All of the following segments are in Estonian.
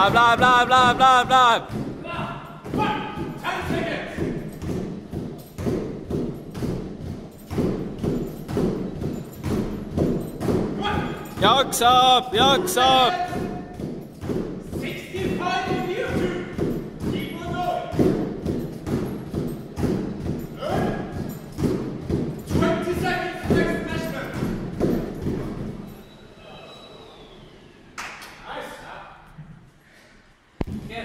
Blah, blah, blah, blah, blah, blah. 10 seconds. Jaksab, jaksab. 65 in you two. Keep on going. 20 seconds next measurement. Nice. Good.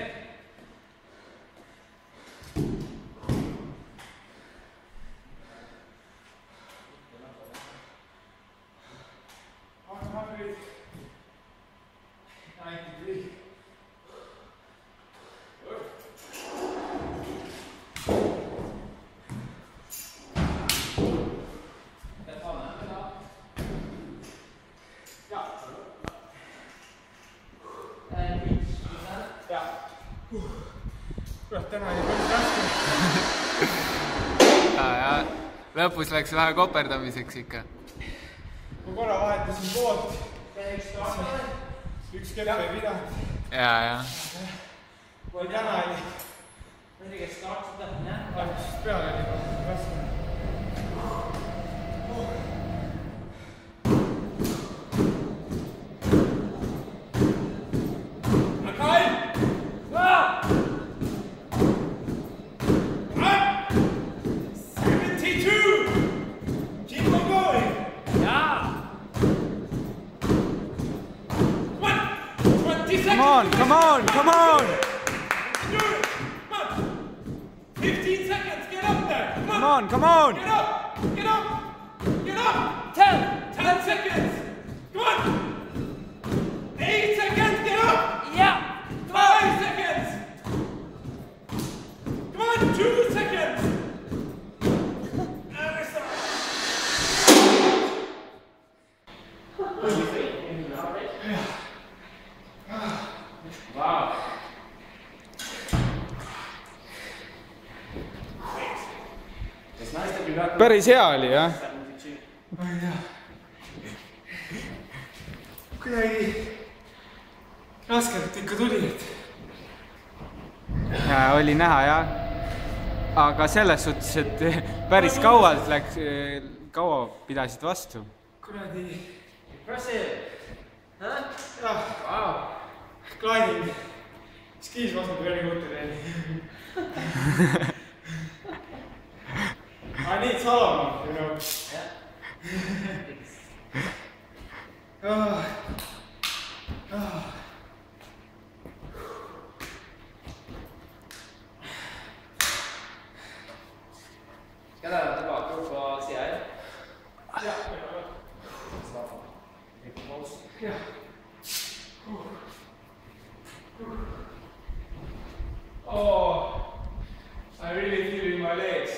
kurat, täna oli päris raske. Ja lõpus läks vähe koperdamiseks ikka. Ma korra vahetasin poolt. Üks kepp ei pidanud. Ja. Kui täna oli. Algusest peale oli raske. Come on! Do it! Come on! 15 seconds, get up there! Come on! Get up! 10 seconds! Come on! 8 seconds, get up! Yeah! 5 seconds! Come on, 2 seconds! And restart. Wow. Päris hea oli, jah? Ma ei tea. Kuidagi raskelt ikka tuli, et... Ja, oli näha, jah. Aga selles suhtes, et päris kaua läks, kaua pidasid vastu. Kuradi... Impressive! Huh? Jah. Wow! Gliding. Skis wasn't very good today. I need Solomon, you know. Yeah. Skal dere tilbake opp på siden her? Ja. Ja. Oh, I really feel in my legs.